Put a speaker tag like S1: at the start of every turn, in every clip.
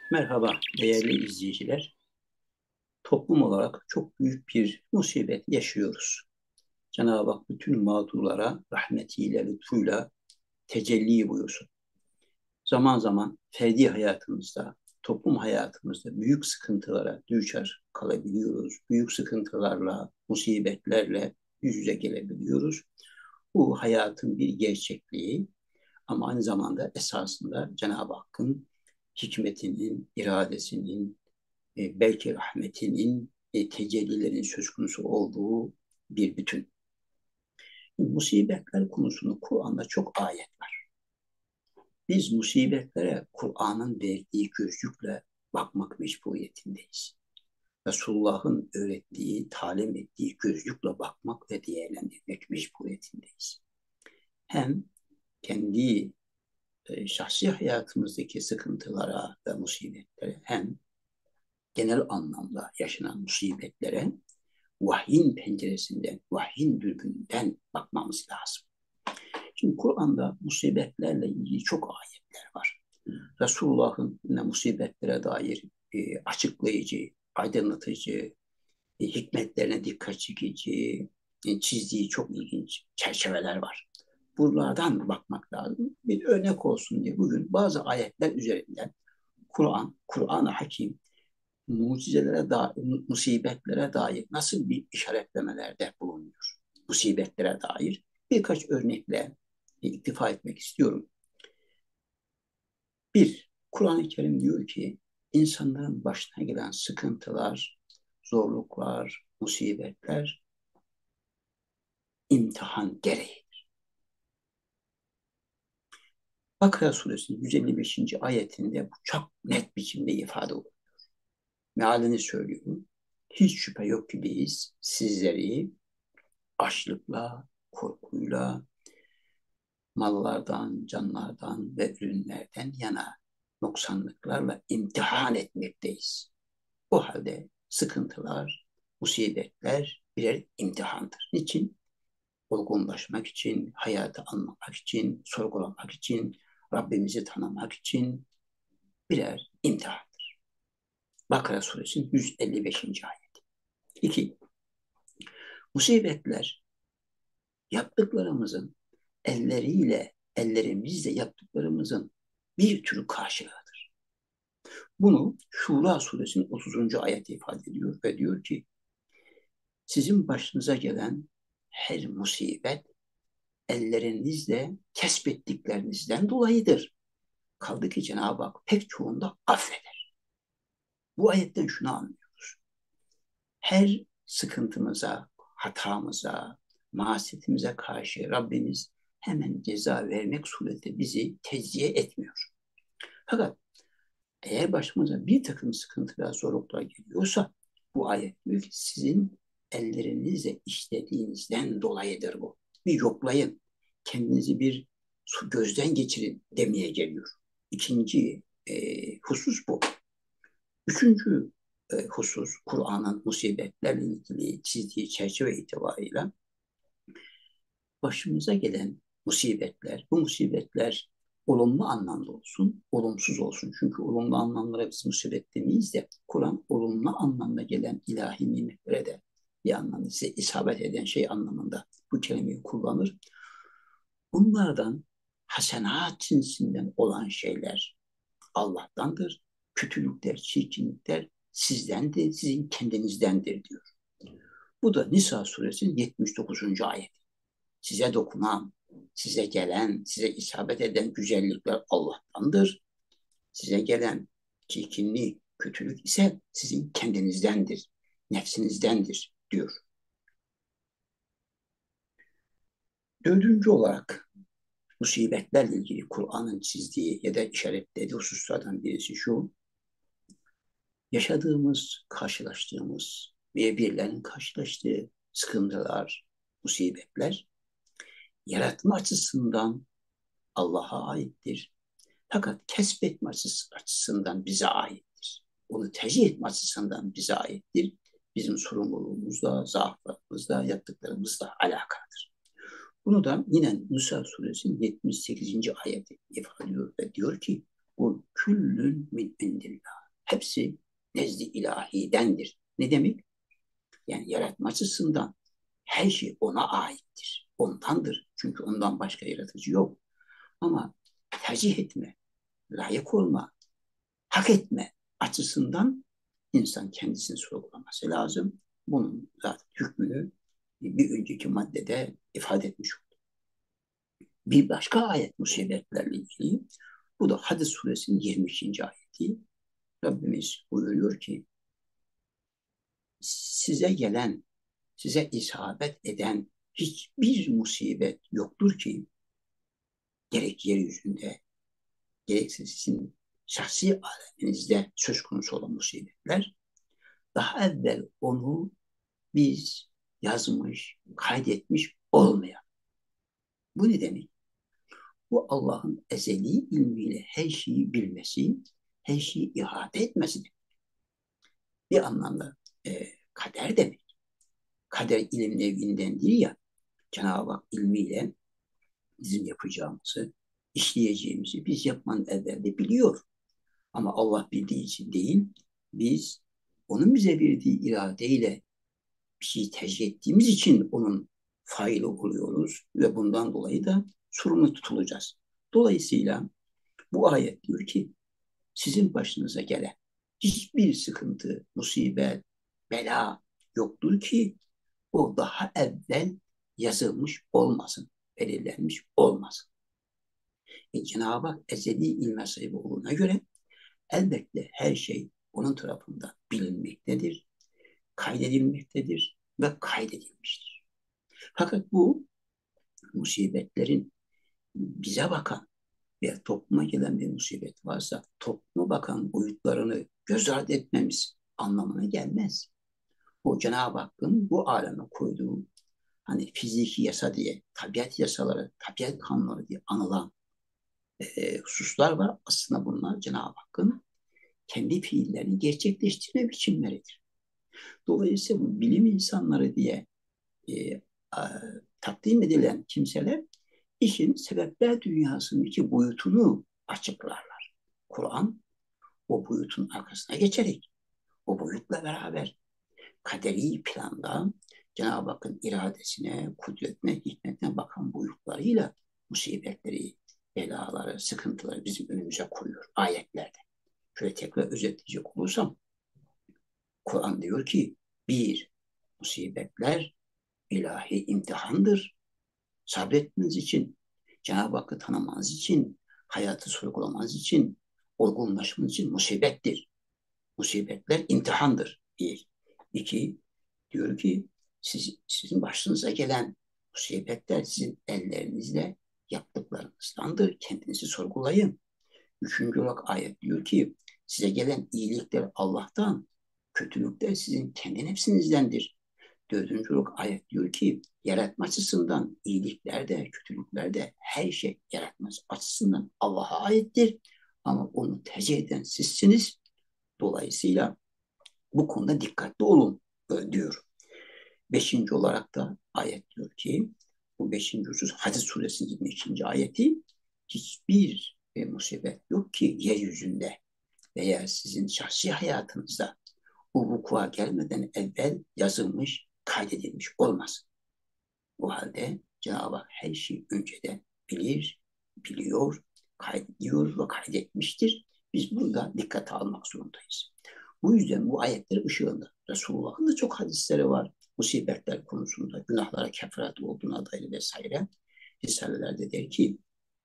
S1: Merhaba değerli izleyiciler. Toplum olarak çok büyük bir musibet yaşıyoruz. Cenab-ı Hak bütün mağdurlara rahmetiyle, lütfuyla tecelli buyursun. Zaman zaman ferdi hayatımızda, toplum hayatımızda büyük sıkıntılara düçar kalabiliyoruz. Büyük sıkıntılarla, musibetlerle yüz yüze gelebiliyoruz. Bu hayatın bir gerçekliği ama aynı zamanda esasında Cenab-ı Hakk'ın hikmetinin, iradesinin, belki rahmetinin tecellilerin söz konusu olduğu bir bütün. Musibetler konusunda Kur'an'da çok ayet var. Biz musibetlere Kur'an'ın verdiği gözlükle bakmak mecburiyetindeyiz. Resulullah'ın öğrettiği, talim ettiği gözlükle bakmak ve değerlendirmek mecburiyetindeyiz. Hem kendi şahsi hayatımızdaki sıkıntılara ve musibetlere hem genel anlamda yaşanan musibetlere vahyin penceresinden, vahyin dürbününden bakmamız lazım. Şimdi Kur'an'da musibetlerle ilgili çok ayetler var. Resulullah'ın musibetlere dair açıklayıcı, aydınlatıcı, hikmetlerine dikkat çekici, çizdiği çok ilginç çerçeveler var. Buralardan bakmak lazım. Bir örnek olsun diye bugün bazı ayetler üzerinden Kur'an-ı Hakim mucizelere dair, musibetlere dair nasıl bir işaretlemelerde bulunuyor? Musibetlere dair birkaç örnekle iktifa etmek istiyorum. Bir, Kur'an-ı Kerim diyor ki insanların başına gelen sıkıntılar, zorluklar, musibetler imtihan gereği. Bakara suresinin 155. ayetinde bu çok net biçimde ifade oluyor. Mealini söylüyorum. Hiç şüphe yok ki biz sizleri açlıkla, korkuyla, mallardan, canlardan ve ürünlerden yana noksanlıklarla imtihan etmekteyiz. O halde sıkıntılar, musibetler birer imtihandır. Niçin? Olgunlaşmak için, hayatı anlamak için, sorgulamak için, Rabbimizi tanımak için birer imtihandır. Bakara suresinin 155. ayet. 2. Musibetler yaptıklarımızın ellerimizle yaptıklarımızın bir tür karşılığıdır. Bunu Şura suresinin 30. ayeti ifade ediyor ve diyor ki sizin başınıza gelen her musibet ellerinizle kesbettiklerinizden dolayıdır. Kaldı ki Cenab-ı Hak pek çoğunda affeder. Bu ayetten şunu anlıyoruz. Her sıkıntımıza, hatamıza, masiyetimize karşı Rabbimiz hemen ceza vermek suretiyle bizi tezciye etmiyor. Fakat eğer başımıza bir takım sıkıntılar, zorluklar geliyorsa bu ayet diyor ki sizin ellerinizle işlediğinizden dolayıdır bu. Bir yoklayın, kendinizi bir gözden geçirin demeye geliyor. İkinci husus bu. Üçüncü husus Kur'an'ın musibetlerle ilgili çizdiği çerçeve itibarıyla başımıza gelen musibetler, bu musibetler olumlu anlamda olsun, olumsuz olsun. Çünkü olumlu anlamlara biz musibet demeyiz de Kur'an olumlu anlamda gelen ilahi nimetlere de bir anlamda size isabet eden şey anlamında bu kelimeyi kullanır. Bunlardan hasenat cinsinden olan şeyler Allah'tandır. Kötülükler, çirkinlikler sizdendir, sizin kendinizdendir diyor. Bu da Nisa suresinin 79. ayet. Size dokunan, size gelen, size isabet eden güzellikler Allah'tandır. Size gelen çirkinlik, kötülük ise sizin kendinizdendir, nefsinizdendir diyor. Dördüncü olarak musibetlerle ilgili Kur'an'ın çizdiği ya da işaretlediği hususlardan birisi şu. Yaşadığımız, karşılaştığımız ve birilerinin karşılaştığı sıkıntılar, musibetler yaratma açısından Allah'a aittir. Fakat kesbetme açısından bize aittir. Onu tercih etme açısından bize aittir. Bizim sorumluluğumuzla, zaaflarımızla, yaptıklarımızla alakalıdır. Bunu da yine Nisa suresinin 78. ayeti ifade ediyor ve diyor ki Kul küllün min indillah. Hepsi nezd-i ilahidendir. Ne demek? Yani yaratma açısından her şey ona aittir. Ondandır. Çünkü ondan başka yaratıcı yok. Ama tercih etme, layık olma, hak etme açısından insan kendisini sorgulaması lazım. Bunun zaten hükmünü bir önceki maddede ifade etmiş olduk. Bir başka ayet musibetlerle ilgili. Bu da Hadis suresinin 22. ayeti. Rabbimiz buyuruyor ki size gelen, size isabet eden hiçbir musibet yoktur ki gerek yeryüzünde gerekse sizin şahsi aleminizde söz konusu olan musibetler daha evvel onu biz yazmış, kaydetmiş olmayan. Bu ne demek? Bu Allah'ın ezeli ilmiyle her şeyi bilmesi, her şeyi ihate etmesi demek. Bir anlamda kader demek. Kader ilim nevinden değil ya, Cenab-ı Hak ilmiyle bizim yapacağımızı, işleyeceğimizi biz yapmanın evvelde biliyor. Ama Allah bildiği için değil, biz onun bize verdiği iradeyle bir şeyi tercih ettiğimiz için onun faili oluyoruz ve bundan dolayı da sorumlu tutulacağız. Dolayısıyla bu ayet diyor ki sizin başınıza gelen hiçbir sıkıntı, musibet, bela yoktur ki o daha evvel yazılmış olmasın, belirlenmiş olmasın. Cenab-ı Hak ezeli ilme sahibi olduğuna göre elbette her şey onun tarafından bilinmektedir, kaydedilmektedir ve kaydedilmiştir. Fakat bu musibetlerin bize bakan veya topluma gelen bir musibet varsa topluma bakan boyutlarını göz ardı etmemiz anlamına gelmez. O Cenab-ı Hakk'ın bu aleme koyduğu hani fiziki yasa diye, tabiat yasaları, tabiat kanunları diye anılan hususlar var. Aslında bunlar Cenab-ı Hakk'ın kendi fiillerini gerçekleştirme biçimleridir. Dolayısıyla bu bilim insanları diye e, a, takdim edilen kimseler işin sebepler dünyasındaki boyutunu açıklarlar. Kur'an o boyutun arkasına geçerek o boyutla beraber kaderi planda Cenab-ı Hakk'ın iradesine, kudretine, hikmetine bakan boyutlarıyla musibetleri, belaları, sıkıntıları bizim önümüze koyuyor ayetlerde. Şöyle tekrar özetleyecek olursam, Kur'an diyor ki, bir, musibetler ilahi imtihandır. Sabretmeniz için, Cenab-ı Hakk'ı tanımanız için, hayatı sorgulamanız için, olgunlaşmanız için musibettir. Musibetler imtihandır. Bir. İki, diyor ki sizin başınıza gelen musibetler sizin ellerinizle yaptıklarınızdandır. Kendinizi sorgulayın. Üçüncü olarak ayet diyor ki size gelen iyilikler Allah'tan, kötülükler sizin kendi nefsinizdendir. Dördüncü olarak ayet diyor ki yaratma açısından iyiliklerde, kötülüklerde her şey yaratma açısından Allah'a aittir. Ama onu tercih eden sizsiniz. Dolayısıyla bu konuda dikkatli olun diyor. Beşinci olarak da ayet diyor ki bu beşinci husus Hadis suresinin 22. ayeti hiçbir musibet yok ki yeryüzünde veya sizin şahsi hayatınızda bu vuku'a gelmeden evvel yazılmış, kaydedilmiş olmaz. O halde Cenab-ı Hak her şeyi önceden bilir, biliyor, kaydediyor ve kaydetmiştir. Biz bunu da dikkate almak zorundayız. Bu yüzden bu ayetler ışığında Resulullah'ın da çok hadisleri var. Musibetler konusunda günahlara kefaret olduğuna dair vesaire. Risalelerde der ki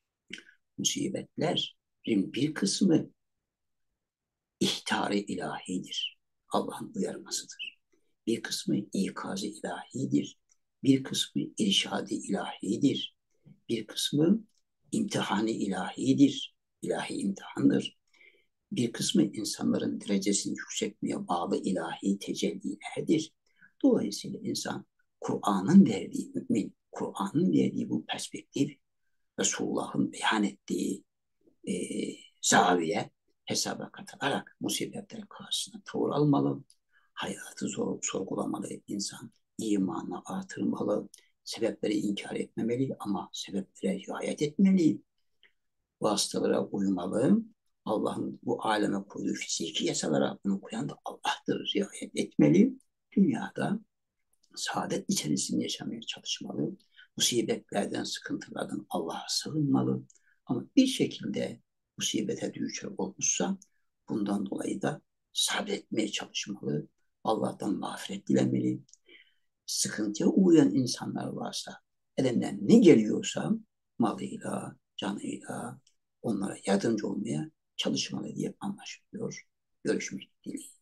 S1: musibetlerin bir kısmı ihtar-ı ilahidir. Allah'ın uyarmasıdır. Bir kısmı ikaz-ı ilahidir. Bir kısmı irşad-ı ilahidir. Bir kısmı imtihan-ı ilahidir. İlahi imtihandır. Bir kısmı insanların derecesini yükseltmeye bağlı ilahi tecellilerdir. Dolayısıyla insan Kur'an'ın verdiği mümin, Kur'an'ın verdiği bu perspektif, Resulullah'ın beyan ettiği e, zaviye hesaba katılarak musibetler karşısına tavır almalı, hayatı sorgulamalı insan, imanını artırmalı, sebepleri inkar etmemeli ama sebeplere riayet etmeli, vasıtalara uymalı, Allah'ın bu aleme koyduğu fiziki yasalara bunu koyan da Allah'tır. Riayet etmeli. Dünyada saadet içerisinde yaşamaya çalışmalı. Musibetlerden, sıkıntılardan Allah'a sığınmalı. Ama bir şekilde musibete düşer olmuşsa bundan dolayı da sabretmeye çalışmalı. Allah'tan mağfiret dilemeli. Sıkıntıya uğrayan insanlar varsa elinden ne geliyorsa malıyla, canıyla onlara yardımcı olmaya çalışmalı diye anlaşılıyor. Görüşmek dileğiyle.